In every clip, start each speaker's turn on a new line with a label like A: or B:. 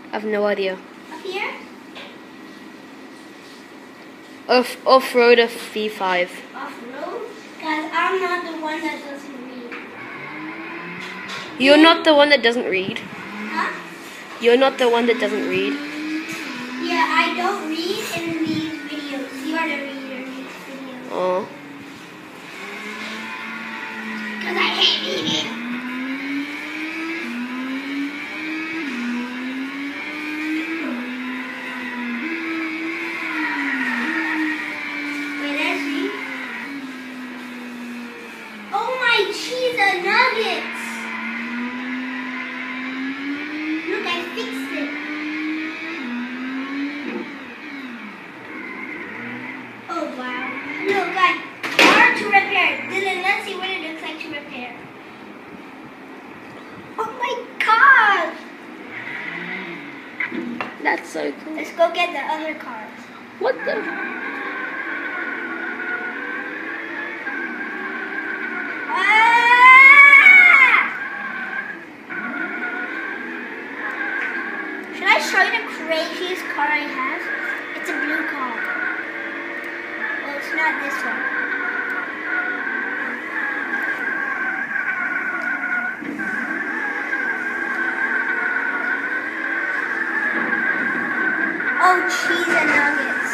A: I have no idea.
B: Up here?
A: Off-road of V5.
B: Off-road? Guys, I'm not the one that doesn't read.
A: You're not the one that doesn't read.
B: Huh?
A: You're not the one that doesn't read.
B: Yeah, I don't read in these videos. You are the reader in these videos.
A: Oh.
B: Because I hate reading. Wait, let's see. Oh my cheese and nuggets! Look, I fixed it. Oh wow. Look, guys, car to repair. Dylan, let's see what it looks like to repair. Oh my god!
A: That's so cool.
B: Let's go get the other cars.
A: What the?
B: Should I show you the craziest car I have? It's a blue car. Well, it's not this one. Oh, cheese and nuggets.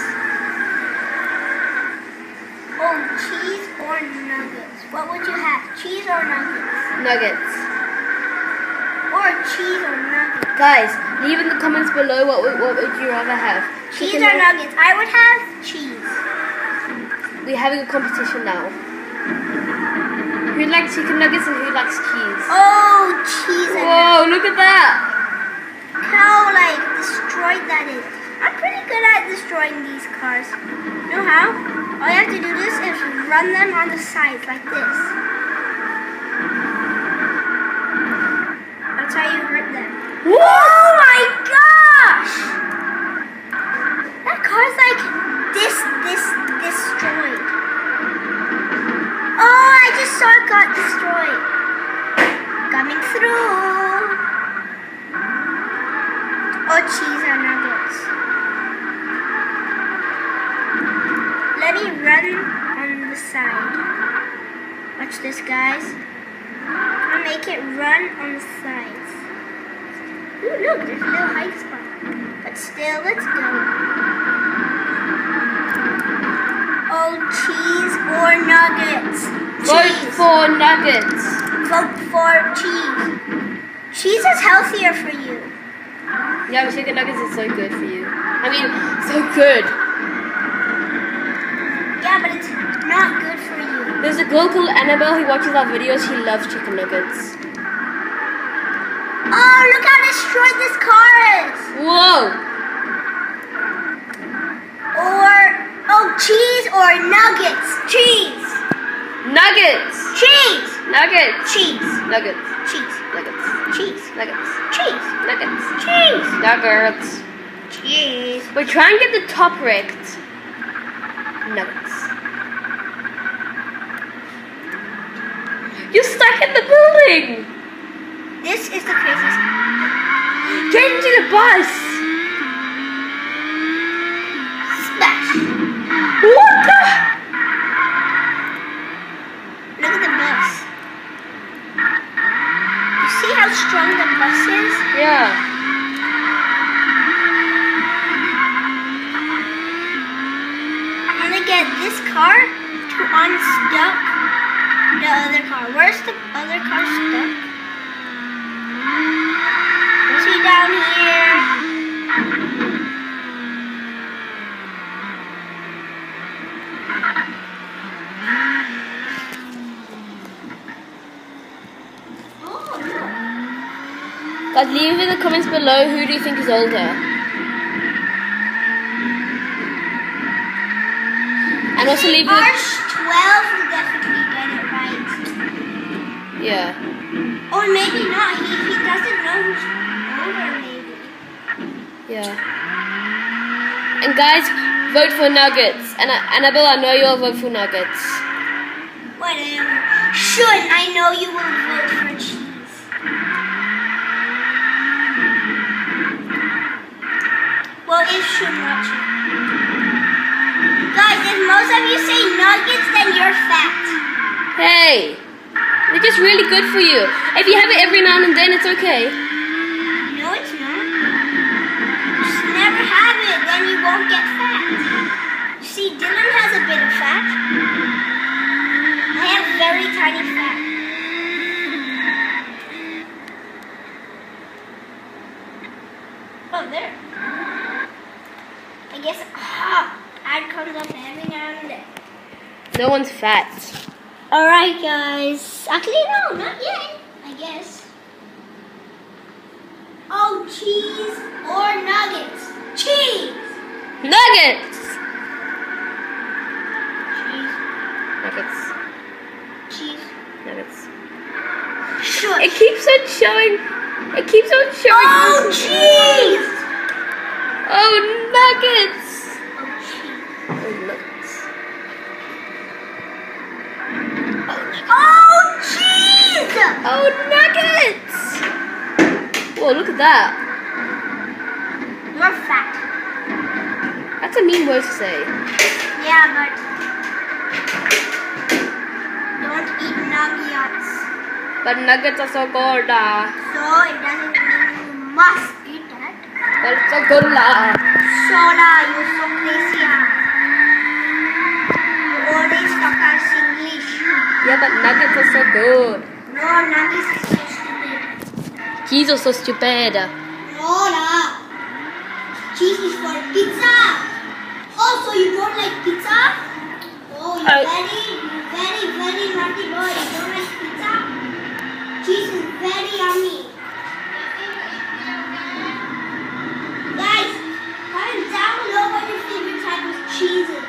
B: Oh, cheese or nuggets. What would you have? Cheese or nuggets?
A: Nuggets.
B: Or cheese or nuggets?
A: Guys, leave in the comments below what would you rather have?
B: Cheese or nuggets? I would have cheese.
A: We're having a competition now. Who likes chicken nuggets and who likes cheese?
B: Oh, cheese and nuggets.
A: Whoa, look at that!
B: How, like, destroyed that is. I'm pretty good at destroying these cars. You know how? All you have to do this is run them on the sides like this. That's how you hurt them.
A: What?
B: Oh my gosh! That car's like destroyed. Oh, I just saw it got destroyed. Coming through. Oh, cheese and nuggets. Let me run on the side. Watch this, guys. I'll make it run on the sides. Ooh, look, there's a little high spot. But still, let's go. Oh, cheese or nuggets?
A: Vote for nuggets.
B: Vote for cheese. Cheese is healthier for you.
A: Yeah, but chicken nuggets is so good for you. I mean, so good.
B: Yeah, but it's not good for you.
A: There's a girl called Annabelle who watches our videos. She loves chicken nuggets.
B: Oh, look how destroyed this car is.
A: Whoa!
B: Oh, cheese or nuggets? Cheese.
A: Nuggets.
B: Cheese.
A: Nuggets.
B: Cheese.
A: Nuggets.
B: Cheese.
A: Nuggets.
B: Cheese.
A: Nuggets.
B: Cheese.
A: Nuggets.
B: Cheese.
A: Nuggets.
B: Cheese.
A: We're trying to get the top wrecked. Nuggets. You're stuck in the building.
B: This is the craziest.
A: Get into the bus.
B: Smash.
A: What the?
B: Look at the bus. You see how strong the bus is?
A: Yeah.
B: I'm gonna get this car to unstuck the other car. Where's the other car stuck? Is he down here?
A: Guys, leave in the comments below who do you think is older. And also leave in the...
B: Arch 12 will definitely get it right.
A: Yeah.
B: Or maybe not. He doesn't know who's older, maybe.
A: Yeah. And guys, vote for nuggets. And Annabelle, I know you'll vote for nuggets.
B: Whatever. Shouldn't I know you will vote for cheese? it should not cheat. Guys, if most of you say nuggets, then you're fat.
A: Hey, they're just really good for you. If you have it every now and then, it's okay.
B: No, it's not. Just never have it, then you won't get fat. You see, Dylan has a bit of fat. I have very tiny fat. Oh, there. I guess ad comes up every now and then.
A: No one's fat.
B: Alright, guys. Actually, no, not yet, I guess. Oh, cheese or nuggets? Cheese!
A: Nuggets!
B: Cheese. Cheese.
A: Nuggets.
B: Shush.
A: It keeps on showing. It keeps on showing.
B: Oh, cheese!
A: Oh, nuggets!
B: Oh, cheese.
A: Oh, nuggets.
B: Oh, cheese!
A: Oh, nuggets! Whoa, look at that.
B: You're fat.
A: That's a mean word to say.
B: Yeah, but don't eat nuggets.
A: But nuggets are so good.
B: So it doesn't mean you must eat that.
A: But it's so good.
B: Soda, you're so crazy. You always talk as English.
A: Yeah, but nuggets are so good.
B: No, nuggets is so stupid.
A: Cheese is so stupid.
B: No, no. Cheese is for pizza. Also, you don't like pizza? Oh, you're very naughty boy. You don't like pizza? Cheese is very yummy. Guys, comment down below what your favorite type of cheese is.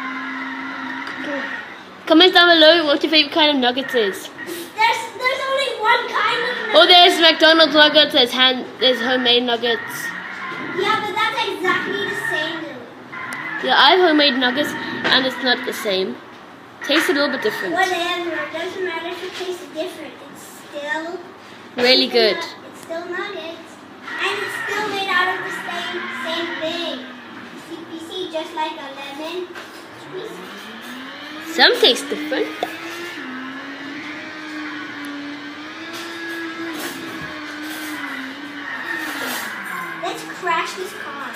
A: Comment down below what your favorite kind of nuggets is.
B: There's only one kind of nuggets.
A: Oh, there's McDonald's nuggets. There's homemade nuggets.
B: Yeah, but that's exactly the same though.
A: Yeah, I have homemade nuggets, and it's not the same. Tastes a little bit different.
B: Whatever, it doesn't matter if it tastes different. It's still
A: Really good.
B: It's still nuggets, and it's still made out of the same thing. You see, just like a lemon squeeze.
A: Some taste different.
B: Let's crash this car.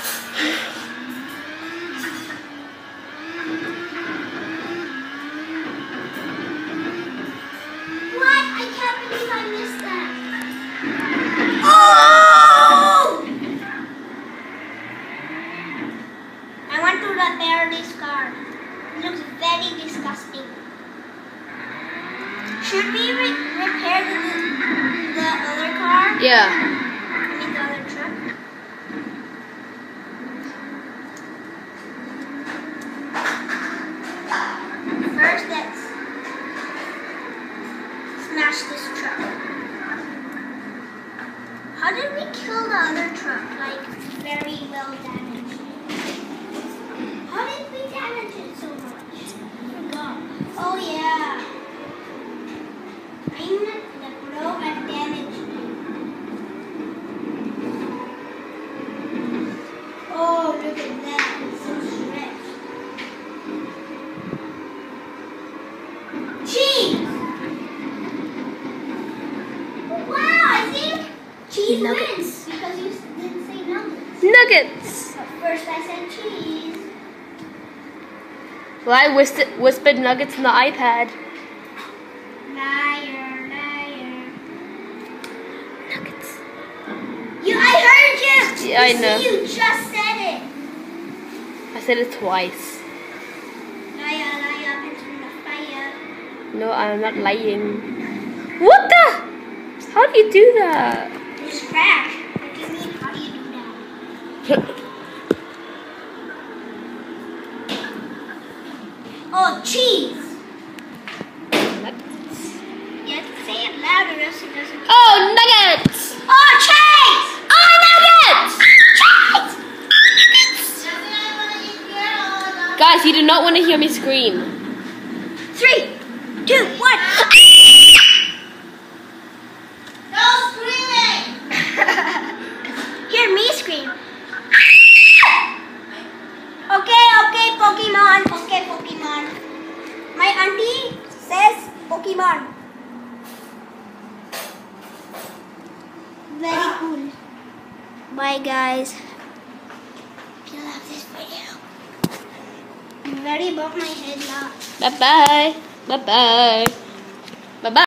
B: What? I can't believe I missed that. Oh! I want to repair this car. It looks very disgusting. Should we repair the other car?
A: Yeah.
B: I mean the other truck? First, let's smash this truck. How did we kill the other truck? Like, very well damaged. How did we damage it so much? I forgot. Oh, yeah. I'm the pro at damage. Oh, look at that. It's so stretched. Cheese! Wow, I think cheese
A: Nuggets.
B: wins because you didn't say nuggets.
A: Nuggets.
B: But first I said cheese.
A: Well, I whispered nuggets in the iPad.
B: Liar.
A: Nuggets.
B: I heard you!
A: Yeah, I know.
B: You just said it.
A: I said it twice.
B: Liar, pants in the fire.
A: No, I'm not lying. What the? How do you do that?
B: It's crash. What do you mean? How do you do that? Oh, cheese!
A: Nuggets.
B: You have to say it louder or else it doesn't.
A: Oh, nuggets!
B: Oh, cheese!
A: Oh, nuggets!
B: Cheese!
A: Guys, you do not want to hear me scream.
B: 3, 2, 1. No screaming! Hear me scream. Pokemon. Very cool. Bye guys. If you love this video. I'm very above my head now.
A: Bye bye. Bye bye. Bye bye.